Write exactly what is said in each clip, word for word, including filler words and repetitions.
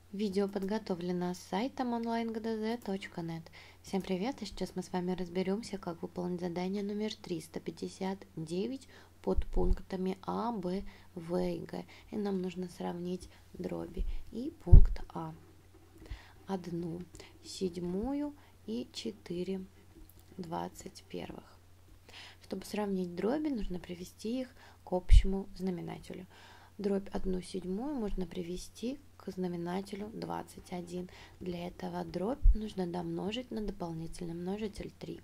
Видео подготовлено с сайтом онлайн гэ дэ зэ точка нет. Всем привет, и сейчас мы с вами разберемся, как выполнить задание номер триста пятьдесят девять под пунктами А, Б, В и Г. И нам нужно сравнить дроби. И пункт А. Одну седьмую и четыре двадцать первых. Чтобы сравнить дроби, нужно привести их к общему знаменателю. Дробь одну седьмую можно привести к знаменателю двадцать один. Для этого дробь нужно домножить на дополнительный множитель три.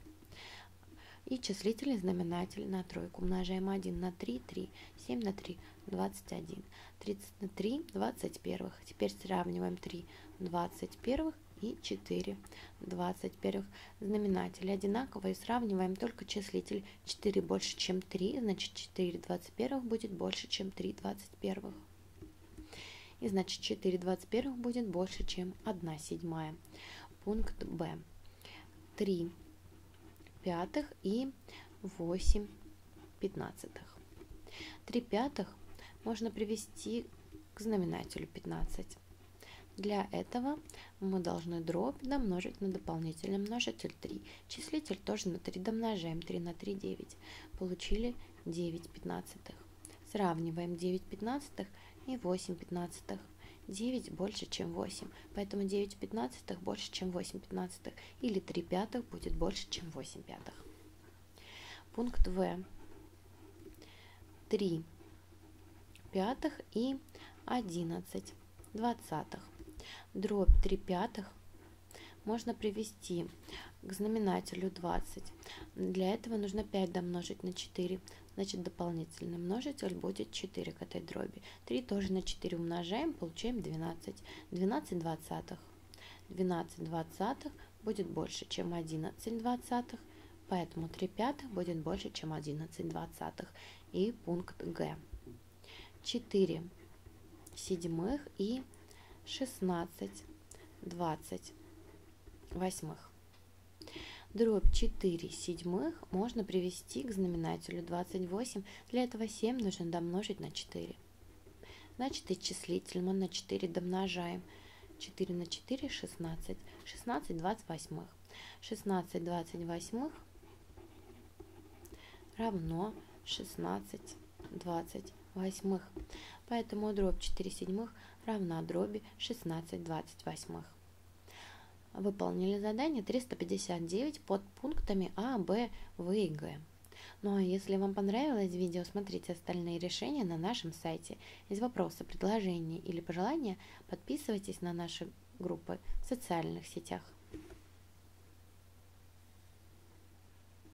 И числитель и знаменатель на тройку. Умножаем один на три, три, семь на три, двадцать один. тридцать на три, двадцать первых. Теперь сравниваем три двадцать первых и четыре двадцать первых. Знаменатели одинаковые, сравниваем только числитель. четыре больше, чем три, значит четыре двадцать первых будет больше, чем три двадцать первых. И значит четыре двадцать первых будет больше, чем одна седьмая. Пункт Б. три пятых и восемь пятнадцатых. три пятых можно привести к знаменателю пятнадцать. Для этого мы должны дробь домножить на дополнительный множитель три. Числитель тоже на три домножаем. три на три, девять. Получили девять пятнадцатых. Сравниваем девять пятнадцатых и восемь пятнадцатых. девять больше, чем восемь, поэтому девять пятнадцатых больше, чем восемь пятнадцатых. Или три пятых будет больше, чем восемь пятых. Пункт В. три пятых и одиннадцать двадцатых. Дробь три пятых можно привести к знаменателю двадцать. Для этого нужно пять домножить на четыре. Значит, дополнительный множитель будет четыре к этой дроби. три тоже на четыре умножаем, получаем двенадцать. двенадцать двадцатых. двенадцать двадцатых будет больше, чем одиннадцать двадцатых. Поэтому три пятых будет больше, чем одиннадцать двадцатых. И пункт Г. четыре седьмых и шестнадцать двадцать восьмых. Дробь четыре седьмых можно привести к знаменателю двадцать восемь. Для этого семь нужно домножить на четыре. Значит, и числитель мы на четыре домножаем. четыре на четыре – шестнадцать. шестнадцать двадцать восьмых. шестнадцать двадцать восьмых равно шестнадцать двадцать восьмых. Поэтому дробь четыре седьмых равна дроби шестнадцать двадцать восьмых. Выполнили задание триста пятьдесят девять под пунктами А, Б, В и Г. Ну а если вам понравилось видео, смотрите остальные решения на нашем сайте. Есть вопросы, предложения или пожелания, подписывайтесь на наши группы в социальных сетях.